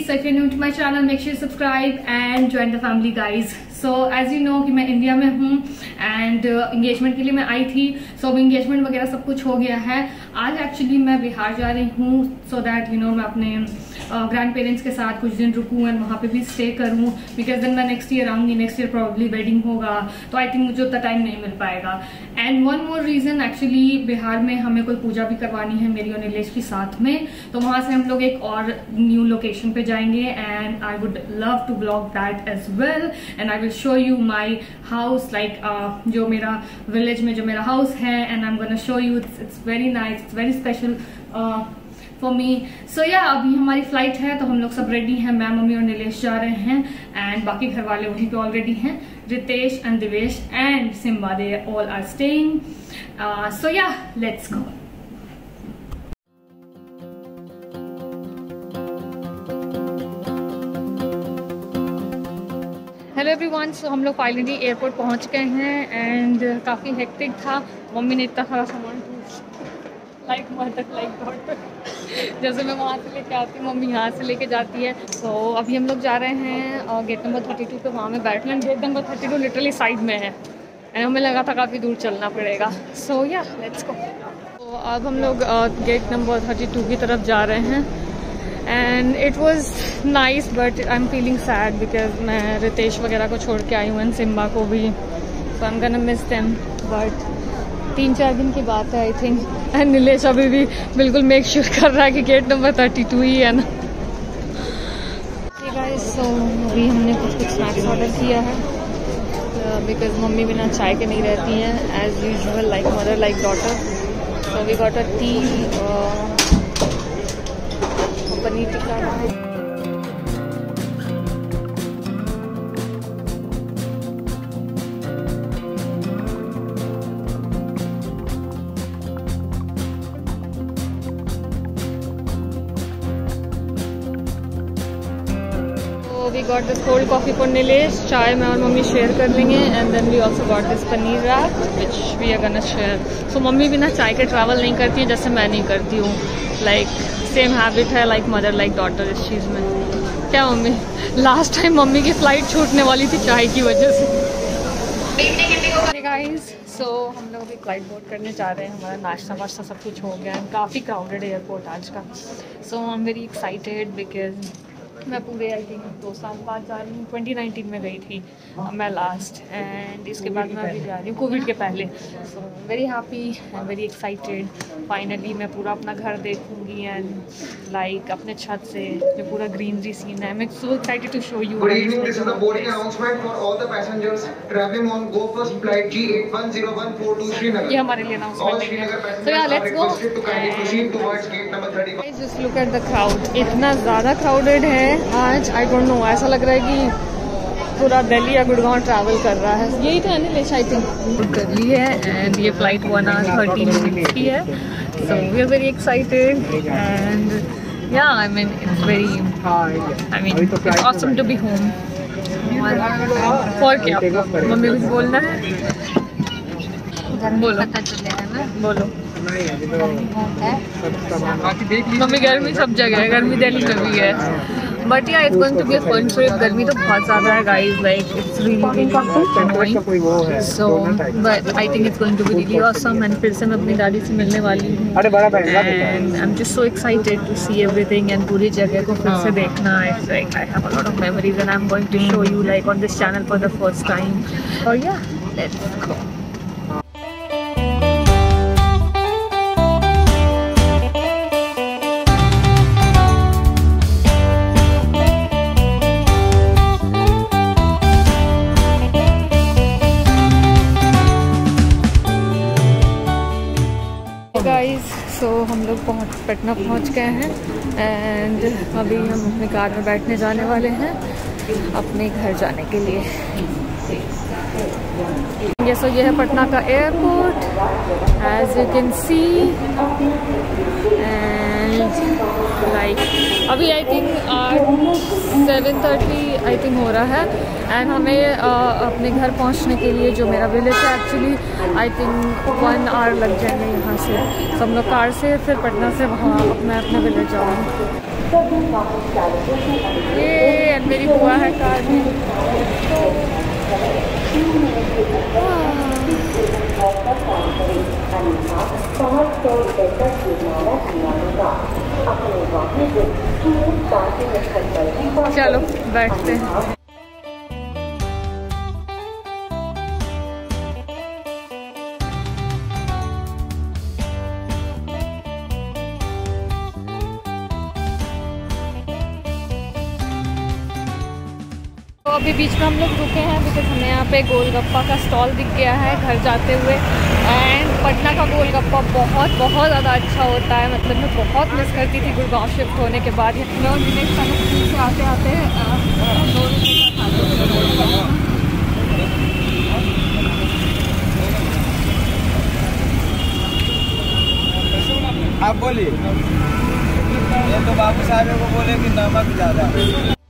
So if you're new to my channel, make sure you subscribe and join the family, guys. So as you know कि मैं India में हूँ and engagement के लिए मैं आई थी. सो अब इंगेजमेंट वगैरह सब कुछ हो गया है. आज एक्चुअली मैं बिहार जा रही हूँ सो दैट यू नो मैं अपने ग्रैंड पेरेंट्स के साथ कुछ दिन रुकूँ एंड वहाँ पे भी स्टे करूँ, बिकॉज देन मैं नेक्स्ट ईयर आऊँगी. नेक्स्ट ईयर प्रॉब्ली वेडिंग होगा तो आई थिंक मुझे उतना टाइम नहीं मिल पाएगा. And one more reason, actually Bihar में हमें कोई पूजा भी करवानी है मेरी और नीलेश के साथ में, तो वहाँ से हम लोग एक और न्यू लोकेशन पे जाएंगे and I would love to blog that as well and I will show you my house, like जो मेरा विलेज में जो मेरा हाउस है and I am gonna show you. It's very nice, it's very special for me. So yeah अभी हमारी flight है तो हम लोग सब रेडी हैं. मैं, मम्मी और नीलेश जा रहे हैं एंड बाकी घर वाले वहीं पे ऑलरेडी हैं. Ritesh and Divesh and Simba, they all are staying. So yeah let's go. Hello everyone. So हम लोग फाइनली एयरपोर्ट पहुंच गए हैं एंड काफ़ी हेक्टिक था. मम्मी ने इतना सारा सामान लाइक जैसे मैं वहाँ से लेके आती हूँ मम्मी यहाँ से लेके जाती है. सो अभी हम लोग जा रहे हैं गेट नंबर 32 पे. वहाँ में बैठना. गेट नंबर 32 लिटरली साइड में है एंड हमें लगा था काफ़ी दूर चलना पड़ेगा. सो या लेट्स गो. तो अब हम लोग गेट नंबर 32 की तरफ जा रहे हैं and it was nice but I am feeling sad because मैं रितेश वगैरह को छोड़ के आई हूँ एंड सिम्बा को भी. So I am gonna miss them but 3-4 दिन की बात है आई थिंक. एंड नीलेश अभी भी बिल्कुल मेक श्योर कर रहा है कि गेट नंबर 32 ही है ना. गाइस, सो अभी हमने कुछ स्नैक्स ऑर्डर किया है बिकॉज मम्मी बिना चाय के नहीं रहती हैं as usual, like mother like daughter. So we got a tea, paneer tikka. We got this cold coffee for Nilesh. चाय मैं और मम्मी शेयर कर लेंगे and then we also got this paneer wrap which we are gonna share. So mummy बिना चाय के travel नहीं करती है जैसे मैं नहीं करती हूँ. लाइक सेम हैबिट है, लाइक मदर लाइक डॉटर इस चीज़ में. क्या मम्मी, लास्ट टाइम मम्मी की फ्लाइट छूटने वाली थी चाय की वजह से. गाइस, सो हम लोग अभी फ्लाइट बोर्ड करने जा रहे हैं. हमारा नाश्ता वाश्ता सब कुछ हो गया है. काफ़ी क्राउडेड एयरपोर्ट आज का. So I am very excited because मैं पूरे आई थिंक 2 साल बाद जा रही हूँ. 2019 में गई थी मैं लास्ट एंड इसके बाद मैं अभी जा रही हूँ कोविड के पहले. So very happy and very excited. Finally मैं पूरा अपना घर देखूँगी एंड लाइक अपने छत से जो पूरा ग्रीनरी सीन है. I am so excited to show you. Good evening, this is the boarding announcement for all the passengers travelling on Go First flight G810142 to Srinagar. ये हमारे लिए अनाउंसमेंट है. So yeah let's go. Just look at the crowd. इतना ज़्यादा crowded है आज. I don't know, ऐसा लग रहा है कि पूरा दिल्ली या गुड़गांव ट्रैवल कर रहा है. यही तो नीलेश आई थिंक कर ली है एंड ये फ्लाइट 1 hour 13 minutes की है. So we are very excited and yeah I mean it's very, I mean it's awesome to be home. और क्या मम्मी कुछ बोलना है? बोलो बोलो. मम्मी गर्मी सब जगह है, गर्मी दिल्ली में भी है but yeah it's going to be a fun trip. गर्मी तो बहुत ज़्यादा है guys, like it's really so but I think it's going to be really awesome. And फिर से मैं अपनी दादी से मिलने वाली हूँ and I am just so excited to see everything and पूरी जगह को फिर से देखना. It's like I have a lot of memories and I am going to show you like on this channel for the first time. और yeah let's go. Guys, सो हम लोग पटना पहुंच गए हैं एंड अभी हम अपनी कार में बैठने जाने वाले हैं अपने घर जाने के लिए. ये सो ये है पटना का airport as you can see and like अभी आई थिंक 7:30 आई थिंक हो रहा है एंड हमें अपने घर पहुंचने के लिए जो मेरा विलेज है एक्चुअली आई थिंक 1 hour लग जाएंगे यहाँ से. तो हम लोग कार से फिर पटना से वहाँ मैं अपना विलेज जाऊँगी. ये मेरी बुआ है कार में। चलो बैठते हैं। तो अभी बीच में हम लोग रुके हैं बिकॉज हमें यहाँ पे गोलगप्पा का स्टॉल दिख गया है घर जाते हुए। एंड पटना का गोलगप्पा बहुत बहुत ज़्यादा अच्छा होता है। मतलब मैं बहुत मिस करती थी गुड़गांव शिफ्ट होने के बाद। मैं और नेक्स्ट टाइम स्कूल से आते आते आप बोलिए। ये तो बाबू साहब को बोले कि नमक ज़्यादा।